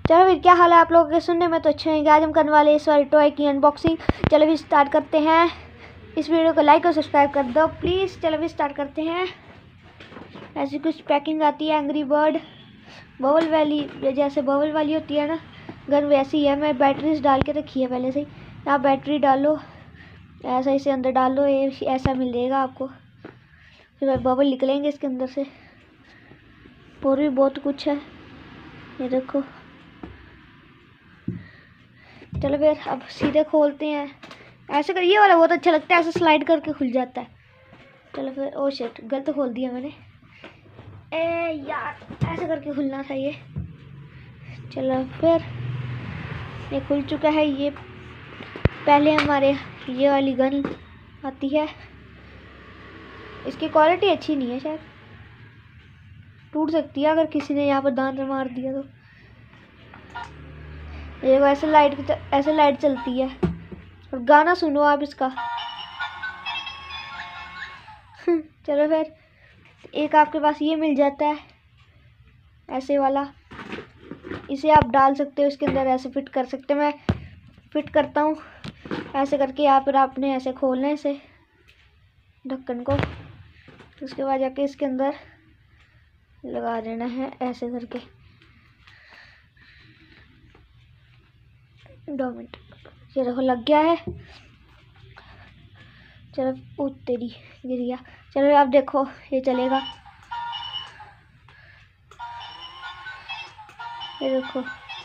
चलो फिर क्या हाल है आप लोगों के, सुनने में तो अच्छे होंगे। आज हम करने वाले इस वाले टॉय की अनबॉक्सिंग। चलो भी स्टार्ट करते हैं। इस वीडियो को लाइक और सब्सक्राइब कर दो प्लीज़। चलो भी स्टार्ट करते हैं। ऐसी कुछ पैकिंग आती है एंग्री बर्ड बबल वाली, जैसे बबल वाली होती है ना गन, वैसी ही है। मैं बैटरीज डाल के रखी है पहले से ही। आप बैटरी डालो, ऐसा इसे अंदर डालो, ये ऐसा मिलेगा आपको। फिर बबल निकलेंगे इसके अंदर से। और भी बहुत कुछ है, ये देखो। चलो फिर अब सीधे खोलते हैं। ऐसे कर, ये वाला बहुत अच्छा लगता है, ऐसे स्लाइड करके खुल जाता है। चलो फिर, ओ शिट, गलत खोल दिया मैंने। ए यार, ऐसे करके खुलना था ये। चलो फिर, ये खुल चुका है। ये पहले हमारे ये वाली गन आती है। इसकी क्वालिटी अच्छी नहीं है, शायद टूट सकती है अगर किसी ने यहाँ पर दांत मार दिया तो। देखो ऐसे लाइट चलती है। और गाना सुनो आप इसका। चलो फिर, एक आपके पास ये मिल जाता है ऐसे वाला। इसे आप डाल सकते हो इसके अंदर, ऐसे फिट कर सकते हैं। मैं फिट करता हूँ ऐसे करके। यहाँ पर आपने ऐसे खोलना है इसे, ढक्कन को। उसके बाद जाके इसके अंदर लगा देना है ऐसे करके। 2 मिनट, ये देखो लग गया है। चलो तेरी गिर गया। चलो आप देखो, ये चलेगा। ये देखो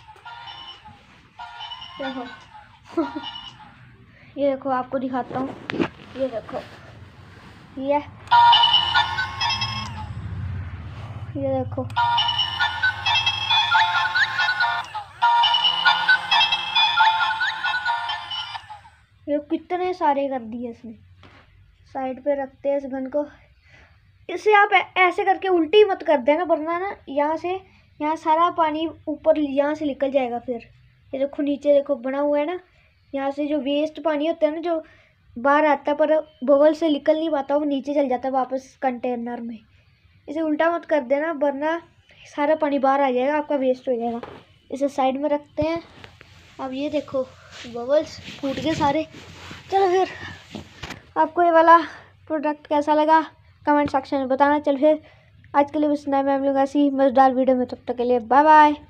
देखो। ये देखो, आपको दिखाता हूँ। ये देखो, ये देखो। ये कितने सारे कर दिए इसने। साइड पे रखते हैं इस गन को। इसे आप ऐसे करके उल्टी मत कर देना, वरना ना यहाँ सारा पानी ऊपर यहाँ से निकल जाएगा। फिर ये देखो नीचे देखो बना हुआ है ना, यहाँ से जो वेस्ट पानी होता है ना, जो बाहर आता है पर बबल से निकल नहीं पाता, वो नीचे चल जाता है वापस कंटेनर में। इसे उल्टा मत कर देना, वरना सारा पानी बाहर आ जाएगा, आपका वेस्ट हो जाएगा। इसे साइड में रखते हैं। अब ये देखो, बबल्स फूट गए सारे। चलो फिर, आपको ये वाला प्रोडक्ट कैसा लगा कमेंट सेक्शन में बताना। चल फिर, आज के लिए बस इतना। मैं मिलूंगा ऐसी मज़ेदार वीडियो में, तब तक के लिए बाय बाय।